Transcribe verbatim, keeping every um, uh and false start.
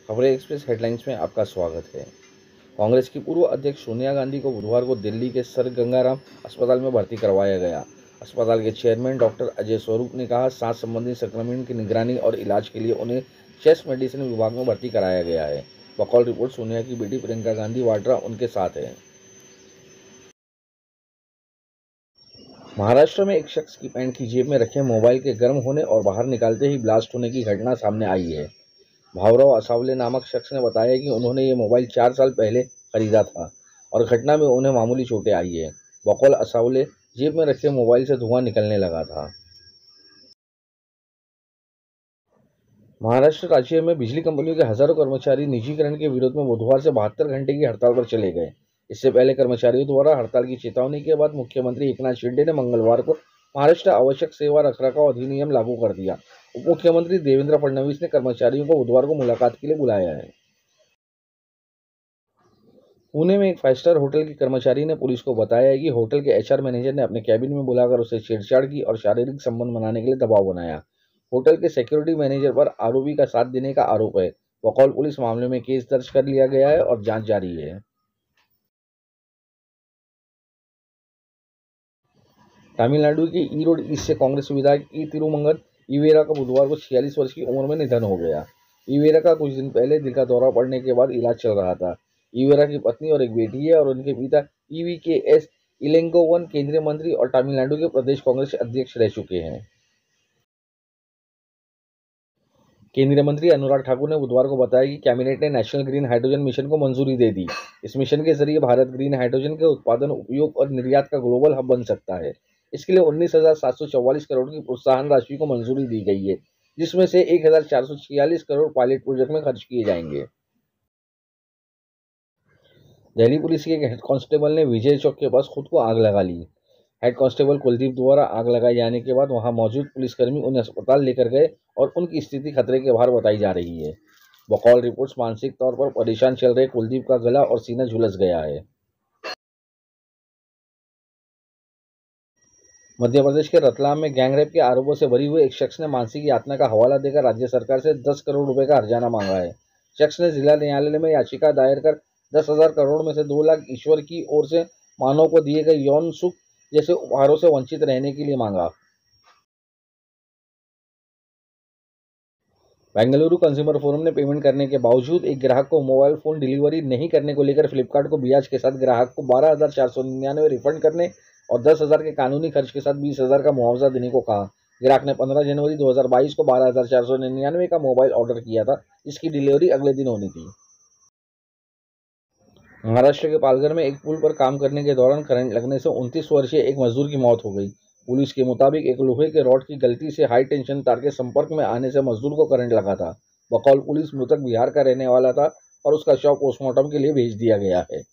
खबरें express headlines में आपका स्वागत है। कांग्रेस की पूर्व अध्यक्ष सोनिया गांधी को बुधवार को दिल्ली के सर गंगाराम अस्पताल में भर्ती करवाया गया। अस्पताल के चेयरमैन डॉक्टर अजय स्वरूप ने कहा, सांस संबंधी संक्रमण की निगरानी और इलाज के लिए उन्हें चेस्ट मेडिसिन विभाग में भर्ती कराया गया है। बकौल रिपोर्ट, सोनिया की बेटी प्रियंका गांधी वाड्रा उनके साथ है। महाराष्ट्र में एक शख्स की पैंट की जेब में रखे मोबाइल के गर्म होने और बाहर निकालते ही ब्लास्ट होने की घटना सामने आई है। भावराव असावले नामक शख्स ने बताया कि उन्होंने ये मोबाइल चार साल पहले खरीदा था और घटना में उन्हें मामूली चोटें आई है। बकौल असावले, जेब में रखे मोबाइल से धुआं निकलने लगा था। महाराष्ट्र राज्य में बिजली कंपनियों के हजारों कर्मचारी निजीकरण के विरोध में बुधवार से बहत्तर घंटे की हड़ताल पर चले गए। इससे पहले कर्मचारियों द्वारा हड़ताल की चेतावनी के बाद मुख्यमंत्री एकनाथ शिंदे ने मंगलवार को महाराष्ट्र आवश्यक सेवा रखरखाव अधिनियम लागू कर दिया। उप मुख्यमंत्री देवेंद्र फडणवीस ने कर्मचारियों को बुधवार को मुलाकात के लिए बुलाया है। पुणे में एक फाइव स्टार होटल के कर्मचारी ने पुलिस को बताया कि होटल के एचआर मैनेजर ने अपने कैबिन में बुलाकर उसे छेड़छाड़ की और शारीरिक संबंध बनाने के लिए दबाव बनाया। होटल के सिक्योरिटी मैनेजर पर आरोपी का साथ देने का आरोप है। बकौल पुलिस, मामले में केस दर्ज कर लिया गया है और जांच जारी है। तमिलनाडु के ईरोड ईस्ट से कांग्रेस विधायक ई तिरुमंगल इवेरा का बुधवार को छियालीस वर्ष की उम्र में निधन हो गया। इवेरा का कुछ दिन पहले दिल का दौरा पड़ने के बाद इलाज चल रहा था। इवेरा की पत्नी और एक बेटी है और उनके पिता ईवी के एस इलेंगोवन केंद्रीय मंत्री और तमिलनाडु के प्रदेश कांग्रेस अध्यक्ष रह चुके हैं। केंद्रीय मंत्री अनुराग ठाकुर ने बुधवार को बताया कि कैबिनेट ने नेशनल ग्रीन हाइड्रोजन मिशन को मंजूरी दे दी। इस मिशन के जरिए भारत ग्रीन हाइड्रोजन के उत्पादन, उपयोग और निर्यात का ग्लोबल हब बन सकता है। इसके लिए उन्नीस हजार सात सौ चौवालीस करोड़ की प्रोत्साहन राशि को मंजूरी दी गई है, जिसमें से एक हजार चार सौ छियालीस करोड़ पायलट प्रोजेक्ट में खर्च किए जाएंगे। दिल्ली पुलिस के एक हेड कांस्टेबल ने विजय चौक के पास खुद को आग लगा ली। हेड कांस्टेबल कुलदीप द्वारा आग लगाए जाने के बाद वहां मौजूद पुलिसकर्मी उन्हें अस्पताल लेकर गए और उनकी स्थिति खतरे के बाहर बताई जा रही है। बकौल रिपोर्ट्स, मानसिक तौर पर परेशान चल रहे कुलदीप का गला और सीना झुलस गया है। मध्य प्रदेश के रतलाम में गैंगरेप के आरोपों से बरी हुए एक शख्स ने मानसिक यातना का हवाला देकर राज्य सरकार से दस करोड़ रुपए का हर्जाना मांगा है। शख्स ने जिला न्यायालय में याचिका दायर कर दस हजार करोड़ में से दो लाख ईश्वर की ओर से मानव को दिए गए यौन सुख जैसे उपहारों से वंचित रहने के लिए मांगा। बेंगलुरु कंज्यूमर फोरम ने पेमेंट करने के बावजूद एक ग्राहक को मोबाइल फोन डिलीवरी नहीं करने को लेकर फ्लिपकार्ट को ब्याज के साथ ग्राहक को बारह हजार चार सौ निन्यानवे रिफंड करने और दस हजार के कानूनी खर्च के साथ बीस हजार का मुआवजा देने को कहा। ग्राहक ने पंद्रह जनवरी दो हजार बाईस को बारह हजार चार सौ निन्यानवे का मोबाइल ऑर्डर किया था, जिसकी डिलीवरी अगले दिन होनी थी। महाराष्ट्र के पालघर में एक पुल पर काम करने के दौरान करंट लगने से उनतीस वर्षीय एक मजदूर की मौत हो गई। पुलिस के मुताबिक एक लोहे के रॉड की गलती से हाई टेंशन तार के संपर्क में आने से मजदूर को करंट लगा था। बकौल पुलिस, मृतक बिहार का रहने वाला था और उसका शव पोस्टमार्टम के लिए भेज दिया गया है।